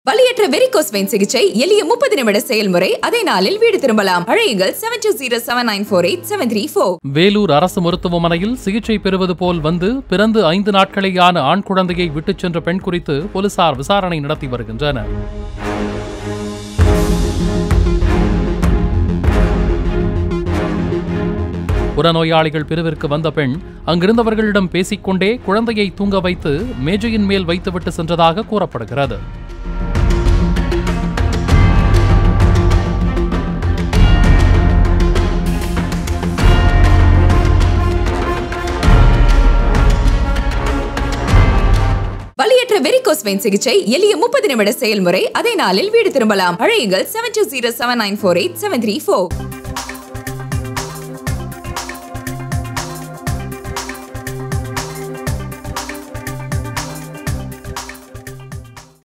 வலியற்ற varicose vein சிகிச்சை எளிய 30 நிமிட செயல்முறை அதே நாளில் வீடு திரும்பலாம். அழையுங்கள் 7207948734. வேலூர் அரசு மருத்துவமனையில் சிகிச்சை பெறுவது போல் வந்து பிறந்து 5 நாட்களேயான ஆண் குழந்தையை விட்டுச் சென்ற பெண் குறித்து போலீசார் விசாரணை நடத்தி வருகின்றனர். புறநோயாளிகள் பிரிவிற்கு வந்த பெண் அங்கிருந்தவர்களிடம் பேசிக்கொண்டே குழந்தையை தூங்க வைத்து மேஜையின் மேல் வைத்துவிட்டு சென்றதாக கூறப்படுகிறது. வலியற்ற varicose vein சிகிச்சை எளிய 30 நிமிட செயல்முறை அதே நாளில் வீடு திரும்பலாம். அழையுங்கள் 7207948734.